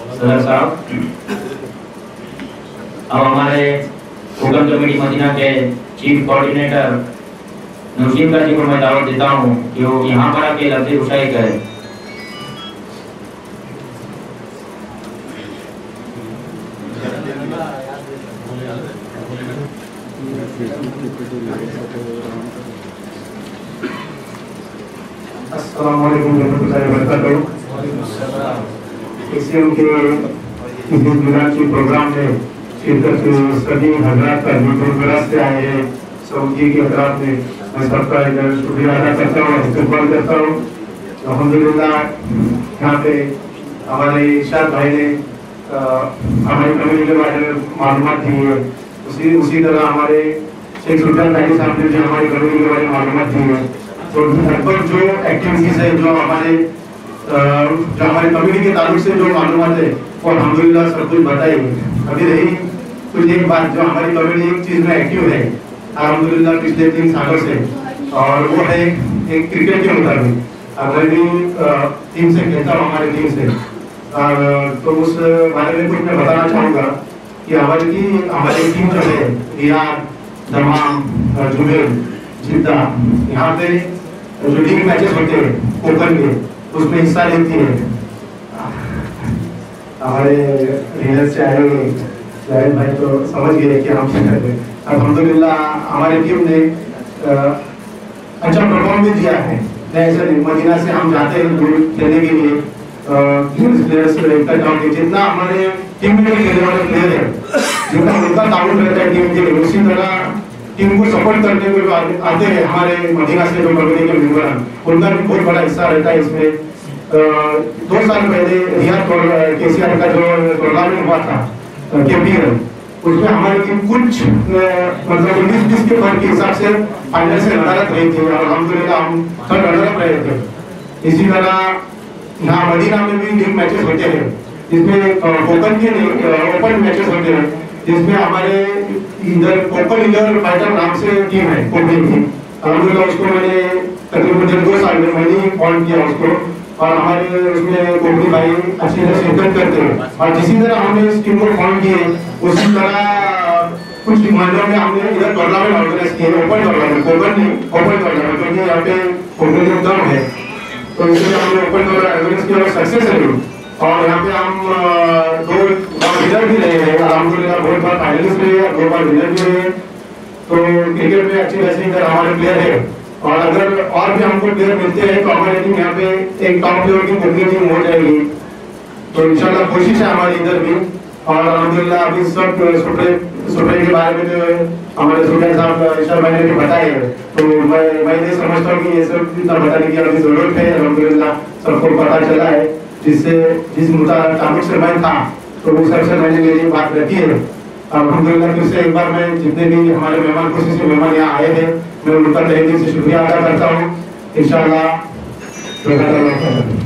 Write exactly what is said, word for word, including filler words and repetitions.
सदर साहब, अब हमारे प्रोग्राम कमेटी मदीना के चीफ कोऑर्डिनेटर नौशीन काजी को मैं दावत देता हूँ कि वो यहाँ पर आके लफ्ज़ रुशाई करें। अस्सलाम वालेकुम रहमतुल्लाहि व बरकातहू। इसी उनके ईद मिलाद के प्रोग्राम में शिरकत सभी हजरात का जो दूर दराज से आए हैं सऊदी के हजरात में मैं सबका शुक्रिया अदा करता हूँ, इस्तकबाल करता हूँ। अल्हम्दुलिल्लाह यहाँ पे हमारे इरशाद भाई ने हमारी कम्युनिटी के बारे में मालूमात दी है, उसी उसी तरह हमारे शेख सुल्तान भाई साहब ने जो हमारी कम्युनिटी के बारे में मालूमात दी है। तो लगभग जो एक्टिविटीज़ है जो हमारे जो हमारे कम्युनिटी के ताल्लुक से जो मालूमात है वो अल्हम्दुलिल्लाह सब कुछ बताएंगे। अभी रही कुछ एक बात जो हमारी कम्युनिटी एक चीज़ में एक्टिव है अल्हम्दुलिल्लाह पिछले तीन सालों से, और वो है एक क्रिकेट के मुताबिक। मैं भी टीम से खेलता हूँ, हमारी टीम से, तो उस बारे में कुछ मैं बताना चाहूँगा कि हमारी की हमारी टीम जो है रियाद, दमाम, जुबेल, जिद्दा, यहाँ पे जो लीग मैचेस होते हैं कोकन के उसमें हिस्सा लेती है। हमारे रियाद से आए हुए जाहिर भाई तो समझ गए कि हम क्या करते हैं। अल्हम्दुलिल्लाह हमारी टीम ने अच्छा परफॉर्म भी दिया है। ऐसा नहीं मदीना से हम जाते हैं खेलने के लिए प्लेयर्स इकट्ठा, जितना हमारे टीम में खेलने वाले प्लेयर है जितना उनका ताउन रहता है टीम के लिए, उसी तरह टीम को सपोर्ट करने के लिए आते हैं हमारे मदीना से जो कम्युनिटी के मेंबर हैं, उनका भी बहुत बड़ा हिस्सा रहता है इसमें। दो साल पहले रियाद केसीआर का जो टूर्नामेंट हुआ था केपीएल, उसमें हमारी टीम कुछ मतलब उन्नीस बीस के फर्क के हिसाब से फाइनल से लड़त रही थी और अल्हम्दुलिल्लाह हम थर्ड रनर अप रहे थे। इसी तरह यहाँ मदीना में भी लीग मैचेस होते हैं जिसमें कोकन के ओपन मैचेस होते हैं, जिसमें हमारे इधर कोकन इधर फाइटर नाम से टीम है कोकन की। अल्हम्दुलिल्लाह उसको मैंने तकरीबन दो साल में मैंने फॉर्म किया उसको, और हमारे उसमें कोकनी भाई अच्छी तरह शिरकत करते हैं। और जिसी तरह हमने इस टीम को फॉर्म किए उसी तरह कुछ महीनों में हमने इधर टूर्नामेंट ऑर्गेनाइज किए, ओपन टूर्नामेंट, कोकन नहीं ओपन टूर्नामेंट, क्योंकि यहाँ पे कोकन में कम है तो इसलिए हमने ओपन टूर्नामेंट ऑर्गेनाइज किया और सक्सेस रही। और यहाँ पे हम दो विनर भी रहे हैं अल्हम्दुलिल्लाह, बहुत बार फाइनलिस्ट रहे हैं, दो बार विनर भी रहे। तो क्रिकेट में अच्छी खासी हमारे प्लेयर है, और अगर और भी हमको प्लेयर मिलते हैं तो हमारी टीम यहाँ पे एक टॉप लेवल की कोकनी टीम हो जाएगी। तो इंशाल्लाह कोशिश है हमारी इधर भी। और अल्हम्दुलिल्लाह अभी सब सुपरे के बारे में जो हमारे सुल्तान साहब ईशा भाई ने भी बताए हैं, तो मैं मैं ये समझता हूँ कि ये सब इतना बताने की अभी जरूरत है। अल्हम्दुलिल्लाह सबको पता चला है, जिससे जिस मुताबिक से मैं था तो उस सबसे मैंने मेरी बात रखी है। अल्हम्दुलिल्लाह फिर से एक बार मैं जितने भी हमारे मेहमान खुशी से मेहमान यहाँ आए थे मैं उनका तहे दिल से शुक्रिया अदा करता हूँ। इंशाअल्लाह